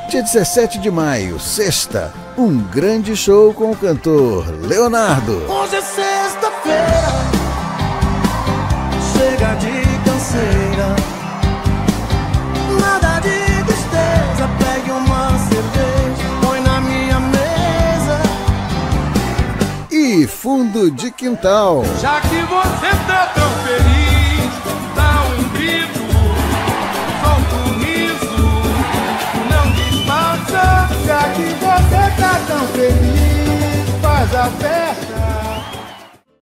Dia 17 de maio, sexta, um grande show com o cantor Leonardo. Hoje é sexta-feira, chega de canseira, nada de tristeza, pegue uma cerveja, põe na minha mesa. E fundo de quintal. Já que você tá tão feliz, dá um grito, solta um riso, não disfarça. Já que você tá tão feliz, faz a festa.